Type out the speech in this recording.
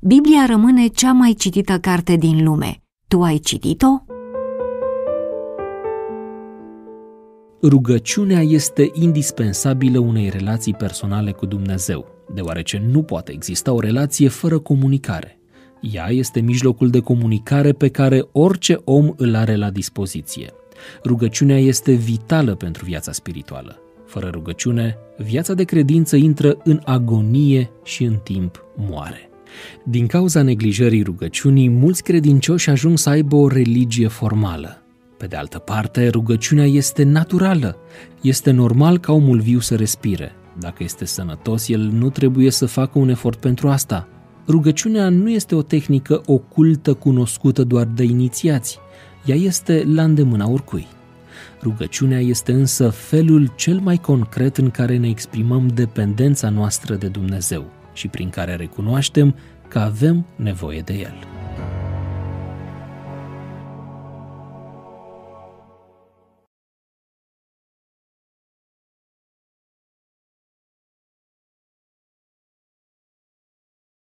Biblia rămâne cea mai citită carte din lume. Tu ai citit-o? Rugăciunea este indispensabilă unei relații personale cu Dumnezeu, deoarece nu poate exista o relație fără comunicare. Ea este mijlocul de comunicare pe care orice om îl are la dispoziție. Rugăciunea este vitală pentru viața spirituală. Fără rugăciune, viața de credință intră în agonie și în timp moare. Din cauza neglijării rugăciunii, mulți credincioși ajung să aibă o religie formală. Pe de altă parte, rugăciunea este naturală. Este normal ca omul viu să respire. Dacă este sănătos, el nu trebuie să facă un efort pentru asta. Rugăciunea nu este o tehnică ocultă cunoscută doar de inițiați. Ea este la îndemâna oricui. Rugăciunea este însă felul cel mai concret în care ne exprimăm dependența noastră de Dumnezeu și prin care recunoaștem că avem nevoie de El.